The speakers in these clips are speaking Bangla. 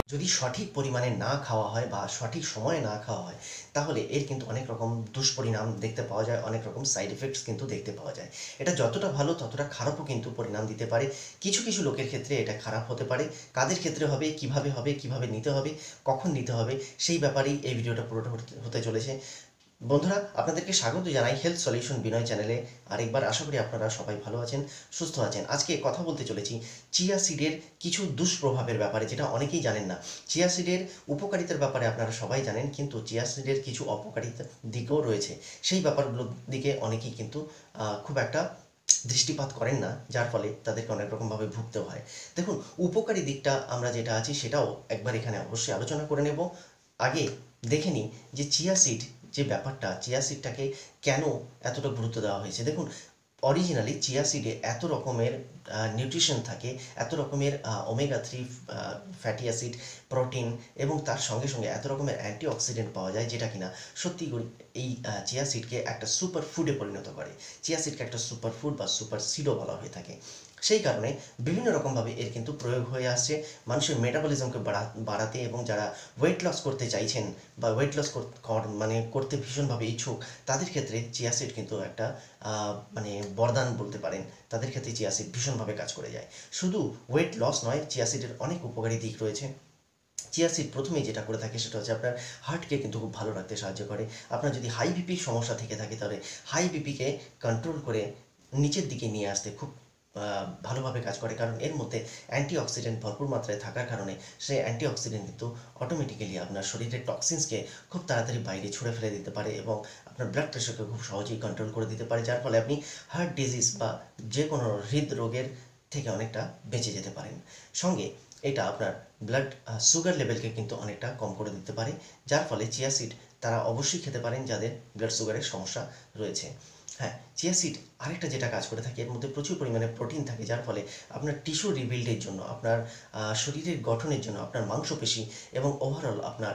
যদি সঠিক পরিমাণে না খাওয়া হয় বা সঠিক সময়ে না খাওয়া হয় তাহলে এর কিন্তু অনেক রকম দুষ্পরিণাম দেখতে পাওয়া যায়, অনেক রকম সাইড এফেক্টস কিন্তু দেখতে পাওয়া যায়। এটা যতটা ভালো ততটা খারাপও কিন্তু পরিণাম দিতে পারে। কিছু কিছু লোকের ক্ষেত্রে এটা খারাপ হতে পারে। কাদের ক্ষেত্রে হবে, কিভাবে নিতে হবে, কখন নিতে হবে, সেই ব্যাপারেই এই ভিডিওটা পুরোটা হতে চলেছে। বন্ধুরা, আপনাদেরকে স্বাগত জানাই হেলথ সলিউশন বিনয় চ্যানেলে। আরেকবার আশা করি আপনারা সবাই ভালো আছেন, সুস্থ আছেন। আজকে কথা বলতে চলেছি চিয়া সিডের কিছু দুষ্প্রভাবের ব্যাপারে, যেটা অনেকেই জানেন না। চিয়া সিডের উপকারিতার ব্যাপারে আপনারা সবাই জানেন, কিন্তু চিয়া সিডের কিছু অপকারিতার দিকও রয়েছে। সেই ব্যাপারগুলোর দিকে অনেকেই কিন্তু খুব একটা দৃষ্টিপাত করেন না, যার ফলে তাদেরকে অনেক রকমভাবে ভুগতেও হয়। দেখুন, উপকারী দিকটা আমরা যেটা আছি সেটাও একবার এখানে অবশ্যই আলোচনা করে নেব। আগে দেখে নিই যে চিয়া সিড যে ব্যাপারটা, চিয়া সিডটাকে কেন এতটা গুরুত্ব দেওয়া হয়েছে। দেখুন, অরিজিনালি চিয়া সিডে এত রকমের নিউট্রিশন থাকে, এত রকমের ওমেগা 3 ফ্যাটি অ্যাসিড, প্রোটিন এবং তার সঙ্গে সঙ্গে এত রকমের অ্যান্টিঅক্সিডেন্ট পাওয়া যায়, যেটা কিনা সত্যি এই চিয়া সিডকে একটা সুপার ফুডে পরিণত করে। চিয়া সিডকে একটা সুপার ফুড বা সুপার সিডও বলা হয়ে থাকে। সেই কারণে বিভিন্ন রকমভাবে এর কিন্তু প্রয়োগ হয়ে আসছে মানুষের মেটাবলিজমকে বাড়াতে, এবং যারা ওয়েট লস করতে চাইছেন বা ওয়েট লস মানে করতে ভীষণভাবে ইচ্ছুক, তাদের ক্ষেত্রে চিয়া সিড কিন্তু একটা মানে বরদান বলতে পারেন। তাদের ক্ষেত্রে চিয়া সিড ভীষণভাবে কাজ করে যায়। শুধু ওয়েট লস নয়, চিয়া সিডের অনেক উপকারী দিক রয়েছে। চিয়া সিড প্রথমেই যেটা করে থাকে সেটা হচ্ছে আপনার হার্টকে কিন্তু খুব ভালো রাখতে সাহায্য করে। আপনার যদি হাই বিপির সমস্যা থেকে থাকে তাহলে হাই বিপিকে কন্ট্রোল করে নিচের দিকে নিয়ে আসতে খুব ভালোভাবে কাজ করে, কারণ এর মধ্যে অ্যান্টিঅক্সিডেন্ট ভরপুর মাত্রায় থাকার কারণে সেই অ্যান্টিঅক্সিডেন্ট কিন্তু অটোমেটিক্যালি আপনার শরীরের টক্সিনসকে খুব তাড়াতাড়ি বাইরে ছুঁড়ে ফেলে দিতে পারে, এবং আপনার ব্লাড প্রেশারকে খুব সহজেই কন্ট্রোল করে দিতে পারে, যার ফলে আপনি হার্ট ডিজিজ বা যে কোনো হৃদরোগের থেকে অনেকটা বেঁচে যেতে পারেন। সঙ্গে এটা আপনার ব্লাড সুগার লেভেলকে কিন্তু অনেকটা কম করে দিতে পারে, যার ফলে চিয়া সিড তারা অবশ্যই খেতে পারেন যাদের ব্লাড সুগারের সমস্যা রয়েছে। হ্যাঁ, চিয়া সিড আরেকটা যেটা কাজ করে থাকে, এর মধ্যে প্রচুর পরিমাণে প্রোটিন থাকে, যার ফলে আপনার টিস্যু রিবিল্ডের জন্য, আপনার শরীরের গঠনের জন্য, আপনার মাংসপেশি এবং ওভারঅল আপনার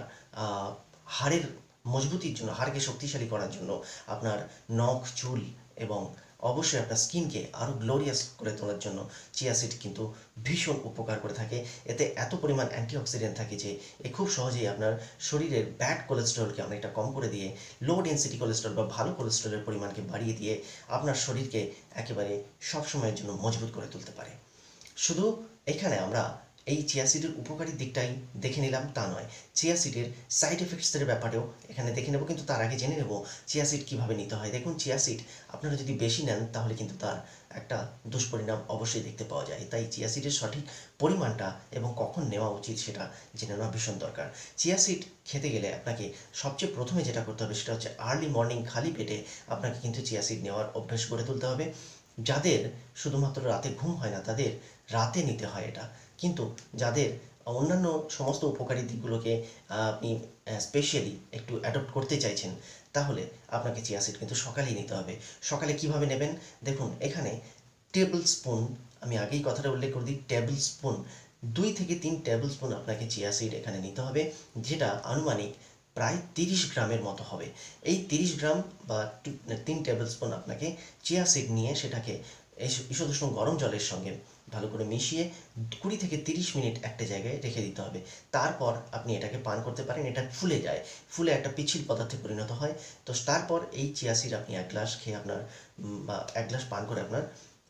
হাড়ের মজবুতির জন্য, হাড়কে শক্তিশালী করার জন্য, আপনার নখ চুল এবং অবশ্যই আপনার স্কিনকে আরও গ্লোরিয়াস করে তোলার জন্য চিয়া সিড কিন্তু ভীষণ উপকার করে থাকে। এতে এত পরিমাণ অ্যান্টিঅক্সিডেন্ট থাকে যে এ খুব সহজেই আপনার শরীরের ব্যাড কোলেস্টেরলকে অনেকটা কম করে দিয়ে লো ডেন্সিটি কোলেস্টেরল বা ভালো কোলেস্টেরলের পরিমাণকে বাড়িয়ে দিয়ে আপনার শরীরকে একেবারে সবসময়ের জন্য মজবুত করে তুলতে পারে। শুধু এখানে আমরা এই চিয়া সিডের উপকারী দিকটাই দেখে নিলাম তা নয়, চিয়া সিডের সাইড এফেক্টসের ব্যাপারেও এখানে দেখে নেব, কিন্তু তার আগে জেনে নেব চিয়া সিড কীভাবে নিতে হয়। দেখুন, চিয়া সিড আপনারা যদি বেশি নেন তাহলে কিন্তু তার একটা দুষ্পরিণাম অবশ্যই দেখতে পাওয়া যায়। তাই চিয়া সিডের সঠিক পরিমাণটা এবং কখন নেওয়া উচিত সেটা জেনে নেওয়া ভীষণ দরকার। চিয়া সিড খেতে গেলে আপনাকে সবচেয়ে প্রথমে যেটা করতে হবে সেটা হচ্ছে আর্লি মর্নিং খালি পেটে আপনাকে কিন্তু চিয়া সিড নেওয়ার অভ্যেস গড়ে তুলতে হবে। যাদের শুধুমাত্র রাতে ঘুম হয় না তাদের রাতে নিতে হয় এটা, কিন্তু যাদের অন্যান্য সমস্ত উপকারী দিকগুলোকে আপনি স্পেশালি একটু অ্যাডপ্ট করতে চাইছেন, তাহলে আপনাকে চিয়া সিড কিন্তু সকালেই নিতে হবে। সকালে কিভাবে নেবেন দেখুন, এখানে টেবিল স্পুন, আমি আগেই কথাটা উল্লেখ করে দিই, টেবিল স্পুন 2 থেকে 3 টেবিল স্পুন আপনাকে চিয়া সিড এখানে নিতে হবে, যেটা আনুমানিক প্রায় 30 গ্রামের মতো হবে। এই 30 গ্রাম বা 3 টেবিল স্পুন আপনাকে চিয়া সিড নিয়ে সেটাকে ঈষদুষ্ণ গরম জলের সঙ্গে ভালো করে মিশিয়ে 20 থেকে 30 মিনিট একটা জায়গায় রেখে দিতে হবে। তারপর আপনি এটাকে পান করতে পারেন। এটা ফুলে যায়, ফুলে একটা পিচ্ছিল পদার্থে পরিণত হয়। তো তারপর এই চিয়া সিড আপনি 1 গ্লাস খেয়ে আপনার বা 1 গ্লাস পান করে আপনার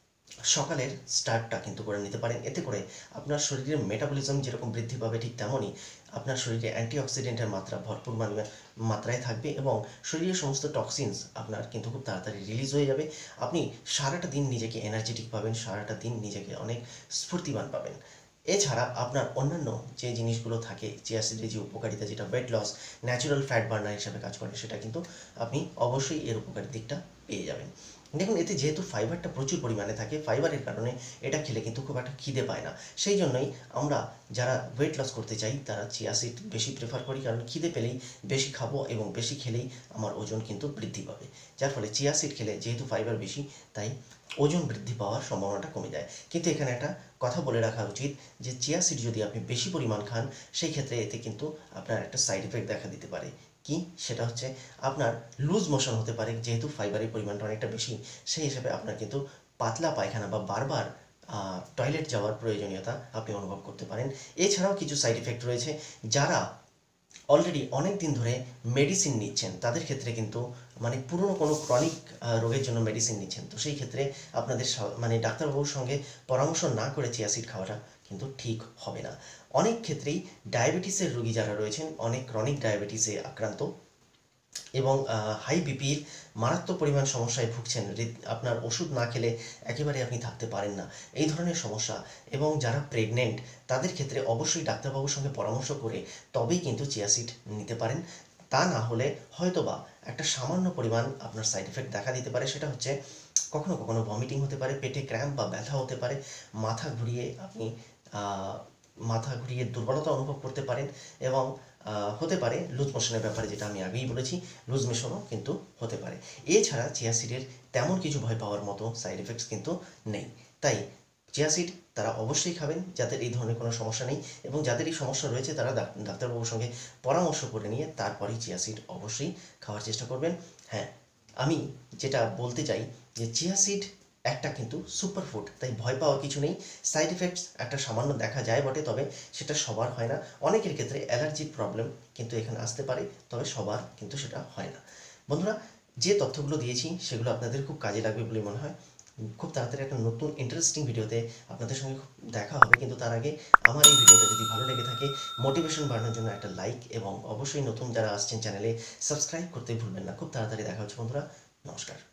সকালের স্টার্টটা কিন্তু করে নিতে পারেন। এতে করে আপনার শরীরের মেটাবলিজম যেরকম বৃদ্ধি পাবে, ঠিক তেমনই আপনার শরীরে অ্যান্টিঅক্সিডেন্টের মাত্রা ভরপুর মাত্রায় থাকবে, এবং শরীরের সমস্ত টক্সিনস আপনার কিন্তু খুব তাড়াতাড়ি রিলিজ হয়ে যাবে। আপনি সারাটা দিন নিজেকে এনার্জেটিক পাবেন, সারাটা দিন নিজেকে অনেক স্ফূর্তিবান পাবেন। এছাড়া আপনার অন্যান্য যে জিনিসগুলো থাকে চিয়া সিডের যে উপকারিতা, যেটা weight loss, natural fat burner হিসাবে কাজ করে, সেটা কিন্তু আপনি অবশ্যই এর উপকারী দিকটা পেয়ে যাবেন। দেখুন, এতে যেহেতু ফাইবারটা প্রচুর পরিমাণে থাকে, ফাইবারের কারণে এটা খেলে কিন্তু খুব একটা খিদে পায় না। সেই জন্যই আমরা যারা ওয়েট লস করতে চাই তারা চিয়া সিড বেশি প্রেফার করি, কারণ খিদে পেলেই বেশি খাবো এবং বেশি খেলেই আমার ওজন কিন্তু বৃদ্ধি পাবে। যার ফলে চিয়া সিড খেলে যেহেতু ফাইবার বেশি, তাই ওজন বৃদ্ধি পাওয়ার সম্ভাবনাটা কমে যায়। কিন্তু এখানে একটা কথা বলে রাখা উচিত যে চিয়া সিড যদি আপনি বেশি পরিমাণ খান, সেই ক্ষেত্রে এতে কিন্তু আপনার একটা সাইড এফেক্ট দেখা দিতে পারে। কি সেটা হচ্ছে আপনার লুজ মোশন হতে পারে, যেহেতু ফাইবারের পরিমাণটা অনেকটা বেশি, সেই হিসাবে আপনার কিন্তু পাতলা পায়খানা বা বারবার টয়লেট যাওয়ার প্রয়োজনীয়তা আপনি অনুভব করতে পারেন। এছাড়াও কিছু সাইড এফেক্ট রয়েছে, যারা অলরেডি অনেক দিন ধরে মেডিসিন নিচ্ছেন তাদের ক্ষেত্রে কিন্তু মানে পুরনো কোনো ক্রনিক রোগের জন্য মেডিসিন নিচ্ছেন, তো সেই ক্ষেত্রে আপনাদের মানে ডাক্তারবাবুর সঙ্গে পরামর্শ না করে চিয়া সিড খাওয়াটা কিন্তু ঠিক হবে না। অনেক ক্ষেত্রেই ডায়াবেটিসের রোগী যারা রয়েছেন, অনেক ক্রনিক ডায়াবেটিসে আক্রান্ত এবং হাই বিপির মারাত্মক পরিমাণ সমস্যায় ভুগছেন, আপনার ওষুধ না খেলে একেবারে আপনি থাকতে পারেন না, এই ধরনের সমস্যা, এবং যারা প্রেগনেন্ট তাদের ক্ষেত্রে অবশ্যই ডাক্তারবাবুর সঙ্গে পরামর্শ করে তবেই কিন্তু চিয়া সিড নিতে পারেন। তা না হলে হয়তোবা একটা সামান্য পরিমাণ আপনার সাইড এফেক্ট দেখা দিতে পারে, সেটা হচ্ছে কখনো কখনো ভমিটিং হতে পারে, পেটে ক্র্যাম্প বা ব্যথা হতে পারে, মাথা ঘুরিয়ে আপনি মাথা ঘুরিয়ে দুর্বলতা অনুভব করতে পারেন, এবং হতে পারে লুজ মোশনের ব্যাপারে, যেটা আমি আগেই বলেছি, লুজ মোশনও কিন্তু হতে পারে। এছাড়া চিয়া সিডের তেমন কিছু ভয় পাওয়ার মতো সাইড এফেক্টস কিন্তু নেই। তাই চিয়া সিড তারা অবশ্যই খাবেন যাদের এই ধরনের কোনো সমস্যা নেই, এবং যাদের এই সমস্যা রয়েছে তারা ডাক্তারবাবুর সঙ্গে পরামর্শ করে নিয়ে তারপরেই চিয়া সিড অবশ্যই খাওয়ার চেষ্টা করবেন। হ্যাঁ, আমি যেটা বলতে চাই যে চিয়া সিড একটা কিন্তু সুপার ফুড, তাই ভয় পাওয়ার কিছু নেই। সাইড এফেক্টস একটা সামান্য দেখা যায় বটে, তবে সেটা সবার হয় না। অনেকের ক্ষেত্রে অ্যালার্জির প্রবলেম কিন্তু এখানে আসতে পারে, তবে সবার কিন্তু সেটা হয় না। বন্ধুরা, যে তথ্যগুলো দিয়েছি সেগুলো আপনাদের খুব কাজে লাগবে বলে মনে হয়। খুব তাড়াতাড়ি একটা নতুন ইন্টারেস্টিং ভিডিওতে আপনাদের সঙ্গে দেখা হবে, কিন্তু তার আগে আমার এই ভিডিওটা যদি ভালো লেগে থাকে, মোটিভেশন বাড়ানোর জন্য একটা লাইক, এবং অবশ্যই নতুন যারা আসছেন চ্যানেলে সাবস্ক্রাইব করতে ভুলবেন না। খুব তাড়াতাড়ি দেখা হচ্ছে বন্ধুরা, নমস্কার।